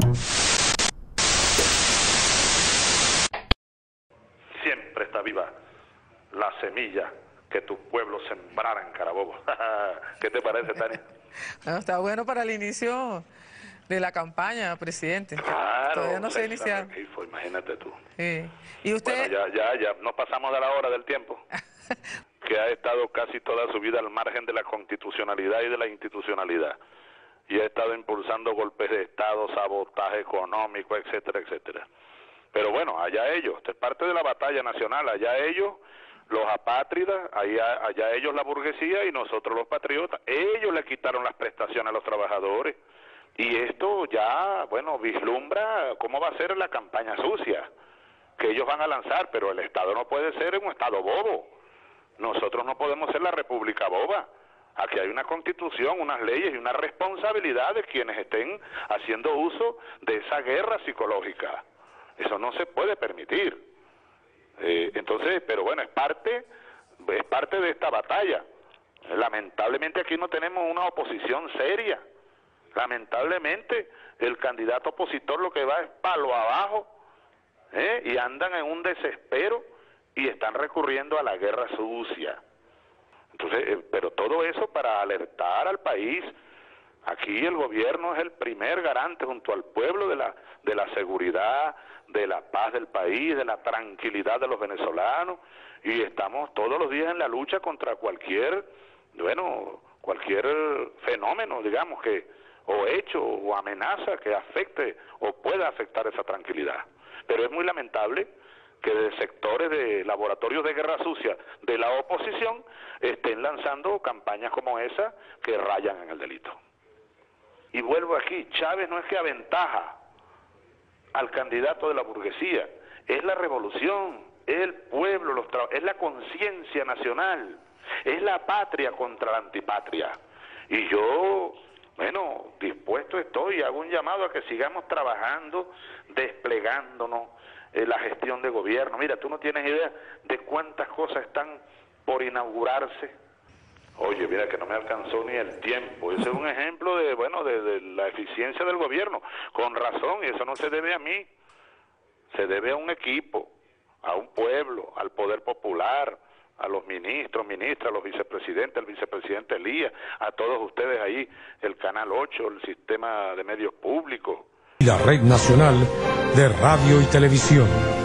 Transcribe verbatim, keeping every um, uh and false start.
Siempre está viva la semilla que tu pueblo sembrara en Carabobo. ¿Qué te parece, Tania? Bueno, está bueno para el inicio de la campaña, presidente. Claro, Todavía no se ha iniciado. Hizo, imagínate tú. Sí. ¿Y usted? Bueno, ya, ya, ya, nos pasamos de la hora del tiempo. Que ha estado casi toda su vida al margen de la constitucionalidad y de la institucionalidad. Y ha estado impulsando golpes de Estado, sabotaje económico, etcétera, etcétera. Pero bueno, allá ellos, esto es parte de la batalla nacional, allá ellos, los apátridas, allá, allá ellos la burguesía y nosotros los patriotas. Ellos le quitaron las prestaciones a los trabajadores. Y esto ya, bueno, vislumbra cómo va a ser la campaña sucia que ellos van a lanzar, pero el Estado no puede ser un Estado bobo. Nosotros no podemos ser la República boba. Aquí hay una constitución, unas leyes y una responsabilidad de quienes estén haciendo uso de esa guerra psicológica. Eso no se puede permitir. Eh, entonces, pero bueno, es parte, es parte de esta batalla. Lamentablemente aquí no tenemos una oposición seria. Lamentablemente el candidato opositor lo que va es palo abajo, ¿eh? Y andan en un desespero y están recurriendo a la guerra sucia. Entonces, eh, pero todo eso para alertar al país. Aquí el gobierno es el primer garante junto al pueblo de la, de la seguridad, de la paz del país, de la tranquilidad de los venezolanos, y estamos todos los días en la lucha contra cualquier, bueno, cualquier fenómeno, digamos, que o hecho o amenaza que afecte o pueda afectar esa tranquilidad. Pero es muy lamentable que de sectores de laboratorios de guerra sucia de la oposición estén lanzando campañas como esa que rayan en el delito. Y vuelvo aquí, Chávez no es que aventaja al candidato de la burguesía, es la revolución, es el pueblo, los es la conciencia nacional, es la patria contra la antipatria. Y yo, bueno, dispuesto estoy, hago un llamado a que sigamos trabajando, desplegándonos en la gestión de gobierno. Mira, tú no tienes idea de cuántas cosas están por inaugurarse. Oye, mira que no me alcanzó ni el tiempo. Ese es un ejemplo de, bueno, de, de la eficiencia del gobierno. Con razón, y eso no se debe a mí. Se debe a un equipo, a un pueblo, al poder popular, a los ministros, ministras, a los vicepresidentes, al vicepresidente Elías, a todos ustedes ahí, el Canal ocho, el sistema de medios públicos. La Red Nacional de Radio y Televisión.